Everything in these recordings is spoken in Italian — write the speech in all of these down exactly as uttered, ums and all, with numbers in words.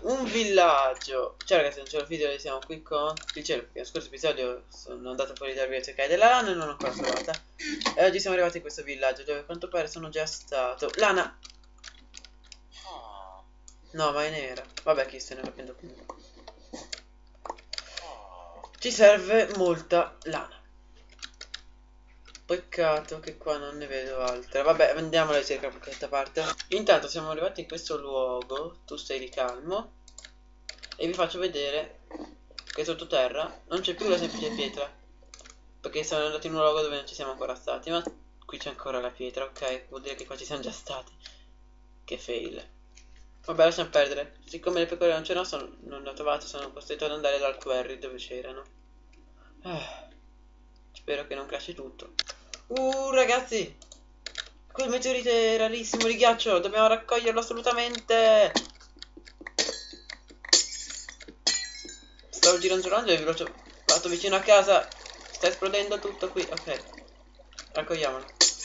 un villaggio. Ciao ragazzi, non c'è il video, siamo qui con Piccolo, perché nel scorso episodio sono andato fuori dal video a cercare della lana e non l'ho ancora trovata. E oggi siamo arrivati in questo villaggio dove a quanto pare sono già stato. Lana! No, ma è nera. Vabbè, chi se ne prendo comunque. Ci serve molta lana. Peccato che qua non ne vedo altre. Vabbè, andiamo alla ricerca da questa parte. Intanto siamo arrivati in questo luogo. Tu stai di calmo. E vi faccio vedere che sottoterra non c'è più la semplice pietra, perché siamo andati in un luogo dove non ci siamo ancora stati. Ma qui c'è ancora la pietra, ok? Vuol dire che qua ci siamo già stati. Che fail. Vabbè, lasciamo perdere. Siccome le pecore non c'erano, sono, non le ho trovate, sono costretto ad andare dal quarry dove c'erano. Ah, spero che non crashi tutto. Uh, ragazzi! Quel meteorite è rarissimo di ghiaccio, dobbiamo raccoglierlo assolutamente! Stavo gironzolando e vi l'ho fatto vicino a casa. Sta esplodendo tutto qui, ok. Raccogliamolo.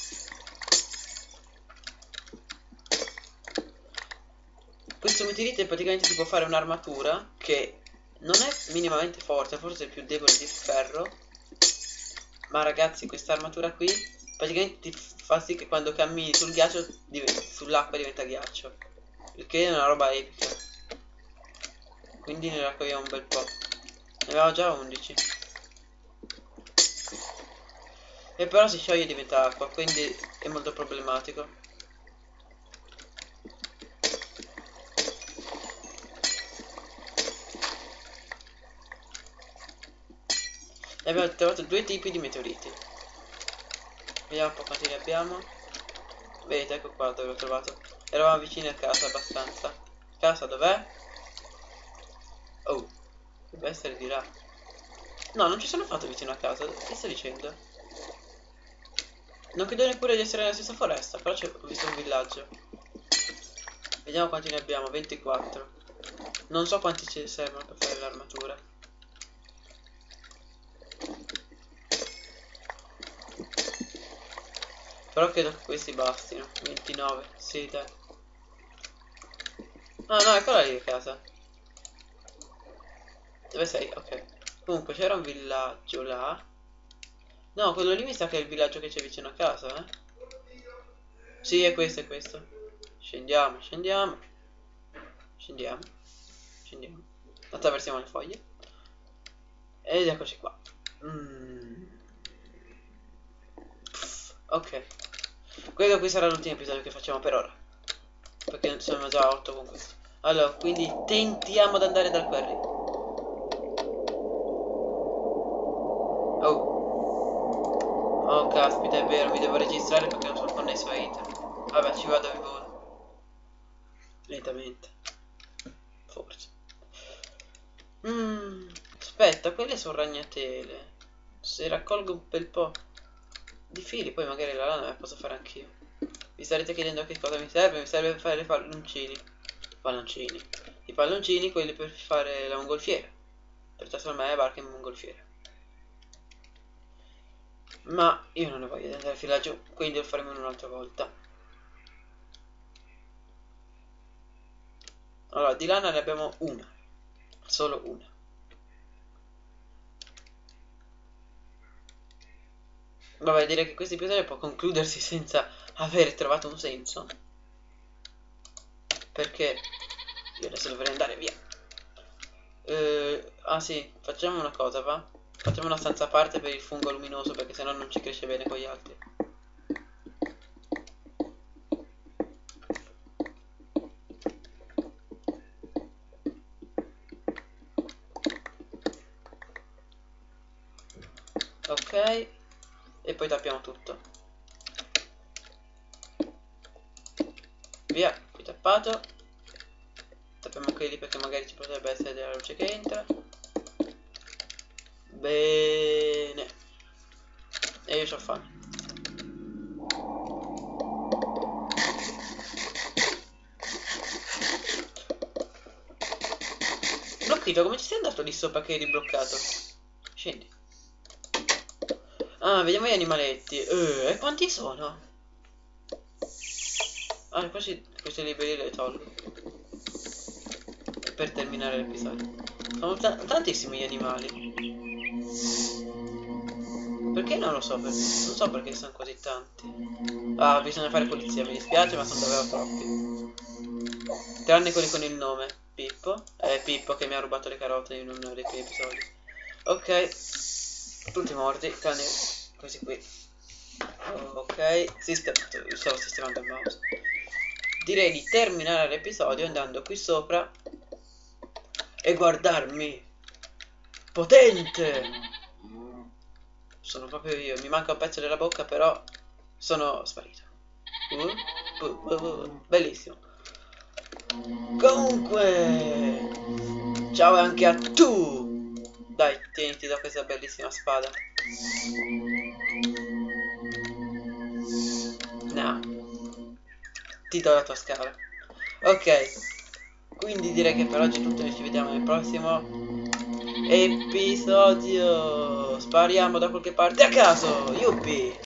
Questo meteorite praticamente si può fare un'armatura che non è minimamente forte, forse è più debole di ferro. Ma ragazzi, questa armatura qui praticamente ti fa sì che quando cammini sul ghiaccio, sull'acqua diventa ghiaccio. Il che è una roba epica. Quindi ne raccogliamo un bel po'. Ne avevamo già undici. E però si scioglie e diventa acqua, quindi è molto problematico. E abbiamo trovato due tipi di meteoriti. Vediamo un po' quanti ne abbiamo. Vedete, ecco qua dove l'ho trovato. Eravamo vicini a casa abbastanza. Casa dov'è? Oh, deve essere di là. No, non ci sono fatto vicino a casa. Che stai dicendo? Non credo neppure di essere nella stessa foresta, però ho visto un villaggio. Vediamo quanti ne abbiamo, ventiquattro. Non so quanti ci servono per fare l'armatura. Però credo che questi bastino. ventinove, sì dai. Ah no, eccola lì a casa. Dove sei? Ok. Comunque c'era un villaggio là. No, quello lì mi sa che è il villaggio che c'è vicino a casa, eh. Sì, è questo, è questo. Scendiamo, scendiamo. Scendiamo. Scendiamo. Attraversiamo le foglie. Ed eccoci qua. Mm. Ok. Questo qui sarà l'ultimo episodio che facciamo per ora. Perché siamo già a otto con questo. Allora, quindi tentiamo ad andare dal quarry. Oh. Oh caspita, è vero, mi devo registrare perché non sono connesso a internet. Vabbè, ci vado in volo. Lentamente. Forse. Mm. Aspetta, quelle sono ragnatele. Se raccolgo un bel po' di fili, poi magari la lana la posso fare anch'io. Vi starete chiedendo che cosa mi serve? Mi serve per fare i palloncini. Palloncini. I palloncini, quelli per fare la mongolfiera. Per trasformare la barca in mongolfiera. Ma io non ne voglio di andare fino laggiù, quindi lo faremo in un'altra volta. Allora, di lana ne abbiamo una. Solo una. Vabbè, direi che questo episodio può concludersi senza aver trovato un senso. Perché io adesso dovrei andare via. Eh, ah sì, facciamo una cosa, va? Facciamo una stanza a parte per il fungo luminoso, perché sennò non ci cresce bene con gli altri. Ok. E poi tappiamo tutto. Via, qui tappato. Tappiamo quelli perché magari ci potrebbe essere della luce che entra. Bene. E io c'ho fame. Blocchito, come ci sei andato lì sopra che eri bloccato? Scendi. Ah, vediamo gli animaletti. Eh, e quanti sono? Ah, questi, questi liberi li tolgo. per terminare l'episodio. Sono ta tantissimi gli animali. Perché non lo so, perché, non so perché sono così tanti. Ah, bisogna fare pulizia, mi dispiace, ma sono davvero troppi. Tranne quelli con il nome, Pippo. È Pippo che mi ha rubato le carote in uno dei primi episodi. Ok, tutti morti, tranne questi qui. Ok, sistemato, stavo sistemando il mouse. Direi di terminare l'episodio andando qui sopra e guardarmi potente. Sono proprio io, mi manca un pezzo della bocca, però sono sparito. Uh, uh, uh, uh, bellissimo. Comunque, ciao anche a tu. Dai, tieni, ti do questa bellissima spada. No, ti do la tua scala. Ok, quindi direi che per oggi è tutto, noi ci vediamo nel prossimo episodio. Spariamo da qualche parte a caso. Yuppie.